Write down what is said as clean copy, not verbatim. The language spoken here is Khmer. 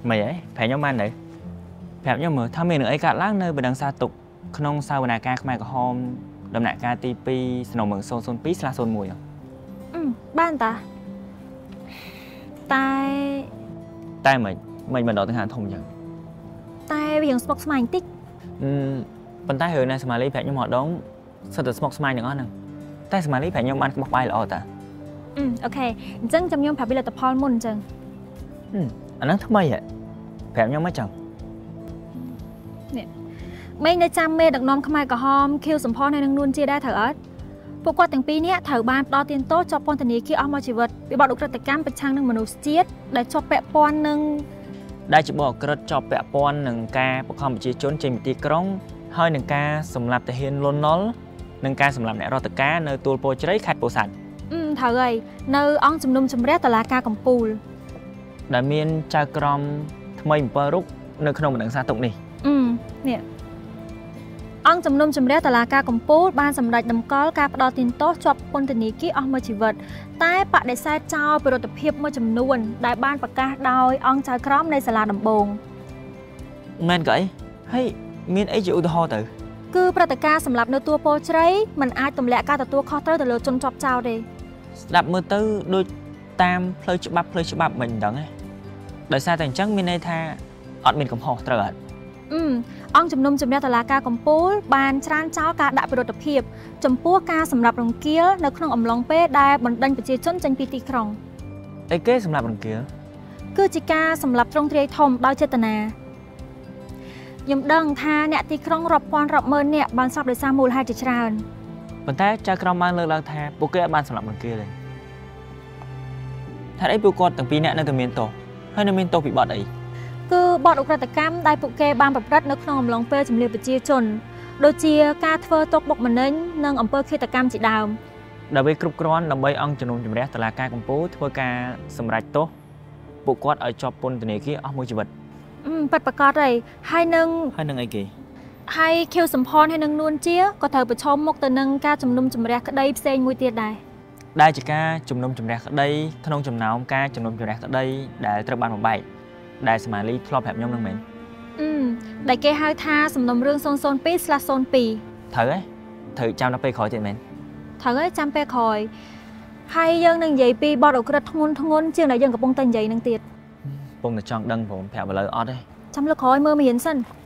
mày ấy phải nhóm ăn đấy phải nhóm mở tham mình ở ấy cả láng nơi bên đằng xa tục không sao bên ca mai có hôm đầm nại ca tivi sầu mường son pít là son mùi ban ta tai tai mình đòi tiếng Hàn thông chẳng tai bây giờ smoke smile tích bên tai hồi này smiley phải nhóm họ đóng sao từ smoke smile nữa nè tai smiley phải nhóm ăn bọc bay là ta ok chẳng chăm nhóm phải bị là tập hòn môn chẳng anh nói thắc mày vậy phải nhóm mấy chồng mấy nơi chăm mê đặc nôm không ai có hòm kêu sủng phò này đang luôn chia đa thở ớtพวกគាត់ទាំងពីរនាក់ត្រូវបានផ្ដល់ទានទោសជាប់ពន្ធនាគារអស់មួយជីវិតពីបទឧក្រិដ្ឋកម្មប្រឆាំងនឹងមនុស្សជាតិដែលជាប់ពាក់ព័ន្ធនឹងដែលជាបទឧក្រិដ្ឋជាប់ពាក់ព័ន្ធនឹងការបង្ខំប្រជាជនចេញពីទីក្រុងហើយនឹងការសម្លាប់ទាហានលន់នល់និងការសម្លាប់អ្នករដ្ឋការនៅទួលពោធិ៍ជ្រៃខេត្តពោធិ៍សាត់ត្រូវហើយនៅអង្គជំនុំជម្រះតុលាការកំពូលដែលមានចៅក្រមថ្មី7រូបនៅក្នុងបណ្ដឹងសារទុកនេះនេះអង្គជំនុំជម្រះតុលាការកំពូលបានសម្រេចតម្កល់ការផ្តល់ទានទោសជាប់ពន្ធនាគារអស់មួយជីវិតតែបដិសេធចោលប្រតិភិបមួយចំនួនដែលបានប្រកាសដោយអង្គចៅក្រមនៃសាលាដំបងមែនក៏អីហើយមានអីជាឧទាហរណ៍ទៅគឺព្រឹត្តិការណ៍សម្រាប់នៅទួលពោធិ៍ជ្រៃមិនអាចទម្លាក់ការទទួលខុសត្រូវទៅលើជនជាប់ចោលទេស្ដាប់មើលទៅដូចតាមផ្លូវច្បាប់មិនដឹងទេដោយសារតែអញ្ចឹងមានន័យថាអត់មានកំហុសត្រូវអត់អង្គជំនុំជម្រះតុលាការកំពូលបានច្រានចោលការដាក់ពិរុទ្ធភាពចំពោះការសម្លាប់រង្គាលនៅក្នុងអំឡុងពេលដែលបណ្ដេញប្រជាជនចេញពីទីក្រុងអីគេសម្លាប់រង្គាលគឺជាការសម្លាប់ទ្រង់ទ្រាយធំដោយចេតនាខ្ញុំដឹងថាអ្នកទីក្រុងរាប់ពាន់រាប់ម៉ឺននាក់បានស្លាប់ដោយសារមូលហេតុជាច្រើនប៉ុន្តែចៅក្រមបានលើកឡើងថាពួកគេបានសម្លាប់រង្គាលទេថាអីពួកគាត់ទាំងពីរនាក់នៅតែមានទោសហើយនៅមានទោសពីបទអីគឺបទឧក្រិដ្ឋកម្មដែលពួកគេបានប្រព្រឹត្តនៅក្នុងអំឡុងពេលជំនឿប្រជាជនដូចជាការធ្វើទុកបុកម្នេញនិងអំពើឃាតកម្មជាដើមដើម្បីគ្រប់គ្រាន់ដើម្បីអង្គជំនុំជម្រះតុលាការកំពូលធ្វើការសម្រេចទោសពួកគាត់ឲ្យជាប់ពន្ធនាគារអស់មួយជីវិតប៉ិតប្រកបហើយហើយនឹងអីគេហើយខៀវសំផនហើយនឹងនួនជាក៏ត្រូវប្រឈមមុខទៅនឹងការជំនុំជម្រះក្តីផ្សេងមួយទៀតដែលជាការជំនុំជម្រះក្តីក្នុងចំណោមការជំនុំជម្រះក្តីដែលត្រូវបានបំបែកដែលស្មាលីធ្លាប់ប្រាប់ខ្ញុំនឹងមែនដែលគេហៅថាសំណុំរឿង002/02 ត្រូវចាំដល់ពេលក្រោយទៀតមែនត្រូវហើយចាំពេលក្រោយហើយយើងនឹងនិយាយពីបទឧក្រិដ្ឋធ្ងន់ជាងដែលយើងកំពុងតែនិយាយនឹងទៀតកំពុងតែចង់ដឹងព្រមប្រាប់ឥឡូវអត់ទេចាំលើក្រោយមើលមិនរៀនសិន